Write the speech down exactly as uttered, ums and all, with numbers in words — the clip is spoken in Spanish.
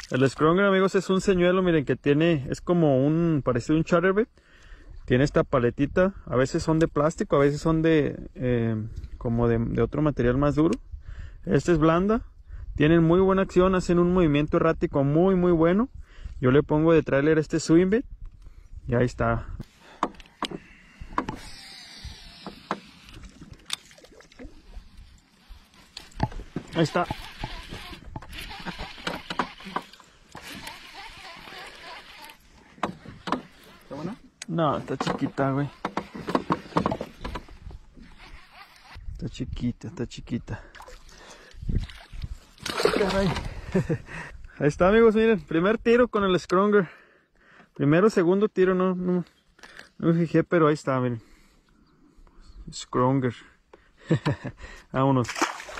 El Scronger, amigos, es un señuelo, miren, que tiene, es como un, parecido a un chatterbait. Tiene esta paletita, a veces son de plástico, a veces son de, eh, como de, de otro material más duro. Esta es blanda, tienen muy buena acción, hacen un movimiento errático muy muy bueno. Yo le pongo de trailer este swing bait y ahí está. Ahí está. ¿Está buena? No, está chiquita, güey. Está chiquita, está chiquita. Caray. Ahí está, amigos, miren. Primer tiro con el Scronger. Primero, segundo tiro, no, no, no me fijé, pero ahí está, miren. Scronger. Vámonos.